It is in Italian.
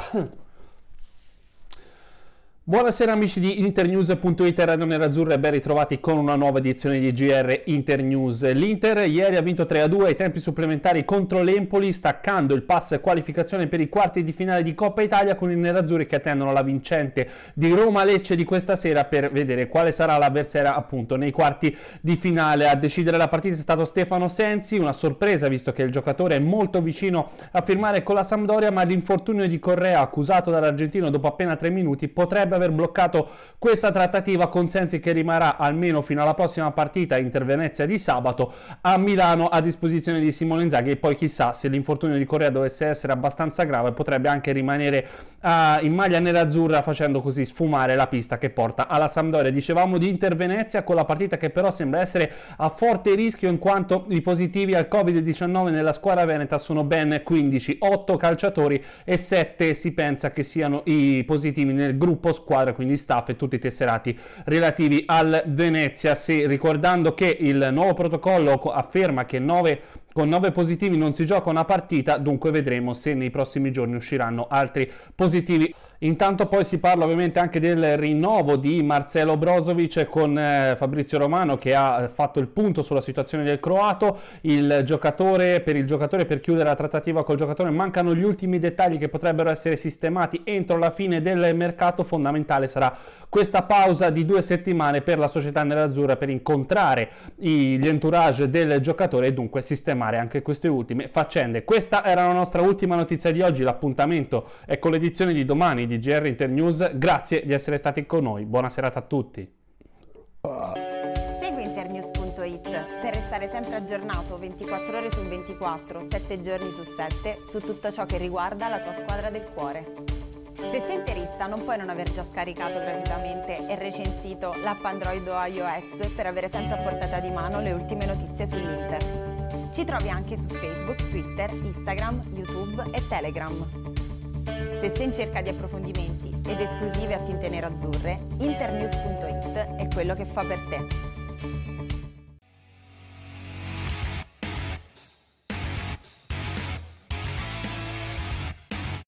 Buonasera amici di Internews.it, Radio Nerazzurra e ben ritrovati con una nuova edizione di GR Internews. L'Inter ieri ha vinto 3-2 ai tempi supplementari contro l'Empoli, staccando il pass qualificazione per i quarti di finale di Coppa Italia, con i nerazzurri che attendono la vincente di Roma-Lecce di questa sera per vedere quale sarà l'avversaria appunto nei quarti di finale. A decidere la partita è stato Stefano Sensi, una sorpresa visto che il giocatore è molto vicino a firmare con la Sampdoria, ma l'infortunio di Correa, accusato dall'argentino dopo appena 3 minuti, potrebbe aver bloccato questa trattativa, con Sensi che rimarrà almeno fino alla prossima partita Inter-Venezia di sabato a Milano a disposizione di Simone Inzaghi. E poi chissà, se l'infortunio di Correa dovesse essere abbastanza grave, potrebbe anche rimanere in maglia nerazzurra, facendo così sfumare la pista che porta alla Sampdoria. Dicevamo di Inter-Venezia, con la partita che però sembra essere a forte rischio in quanto i positivi al Covid-19 nella squadra veneta sono ben 15, 8 calciatori e 7 si pensa che siano i positivi nel gruppo squadra, quindi staff e tutti i tesserati relativi al Venezia. Ricordando che il nuovo protocollo afferma che con 9 positivi non si gioca una partita, dunque vedremo se nei prossimi giorni usciranno altri positivi. Intanto poi si parla ovviamente anche del rinnovo di Marcelo Brozovic con Fabrizio Romano, che ha fatto il punto sulla situazione del croato. Per il giocatore, per chiudere la trattativa col giocatore, mancano gli ultimi dettagli che potrebbero essere sistemati entro la fine del mercato. Fondamentale sarà questa pausa di 2 settimane per la società nerazzurra per incontrare gli entourage del giocatore e dunque sistemare anche queste ultime faccende. Questa era la nostra ultima notizia di oggi. L'appuntamento è con l'edizione di domani di GR Internews. Grazie di essere stati con noi, buona serata a tutti. Segui Internews.it per restare sempre aggiornato 24 ore su 24, 7 giorni su 7 su tutto ciò che riguarda la tua squadra del cuore. Se sei interista non puoi non aver già scaricato gratuitamente e recensito l'app Android o iOS per avere sempre a portata di mano le ultime notizie sull'Inter. Ci trovi anche su Facebook, Twitter, Instagram, YouTube e Telegram. Se sei in cerca di approfondimenti ed esclusive a tinte nerazzurre, Internews.it è quello che fa per te.